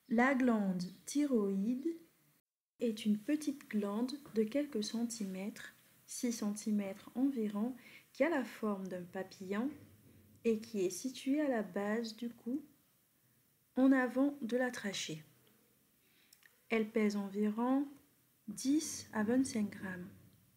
La glande thyroïde est une petite glande de quelques centimètres, 6 cm environ, qui a la forme d'un papillon et qui est située à la base du cou, en avant de la trachée. Elle pèse environ 10 à 25 grammes.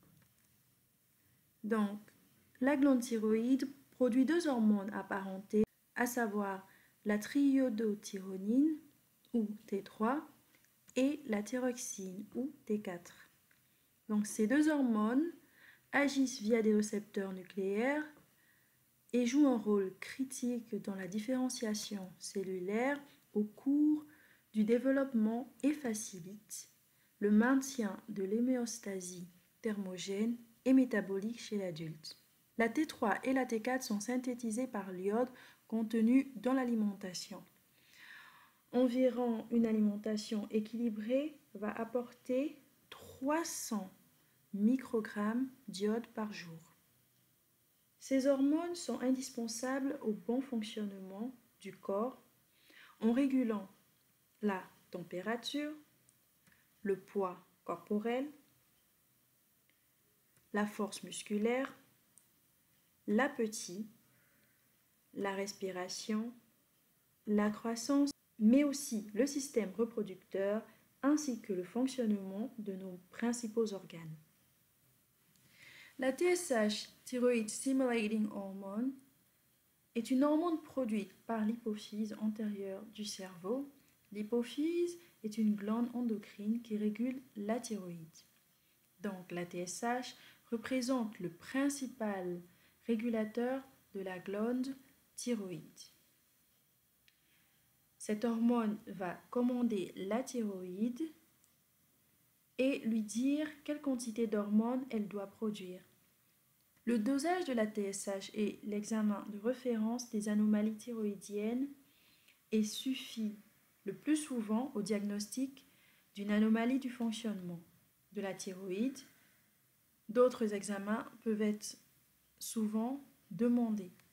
Donc, la glande thyroïde produit deux hormones apparentées, à savoir la triiodothyronine ou T3 et la thyroxine ou T4. Donc, ces deux hormones agissent via des récepteurs nucléaires et jouent un rôle critique dans la différenciation cellulaire au cours du développement et facilitent le maintien de l'homéostasie thermogène et métabolique chez l'adulte. La T3 et la T4 sont synthétisées par l'iode contenu dans l'alimentation. Environ une alimentation équilibrée va apporter 300 microgrammes d'iode par jour. Ces hormones sont indispensables au bon fonctionnement du corps en régulant la température, le poids corporel, la force musculaire, l'appétit, la respiration, la croissance, mais aussi le système reproducteur ainsi que le fonctionnement de nos principaux organes. La TSH, Thyroid Stimulating Hormone, est une hormone produite par l'hypophyse antérieure du cerveau. L'hypophyse est une glande endocrine qui régule la thyroïde. Donc la TSH représente le principal régulateur de la glande thyroïde. Cette hormone va commander la thyroïde et lui dire quelle quantité d'hormones elle doit produire. Le dosage de la TSH et l'examen de référence des anomalies thyroïdiennes et suffit le plus souvent au diagnostic d'une anomalie du fonctionnement de la thyroïde. D'autres examens peuvent être souvent demandés.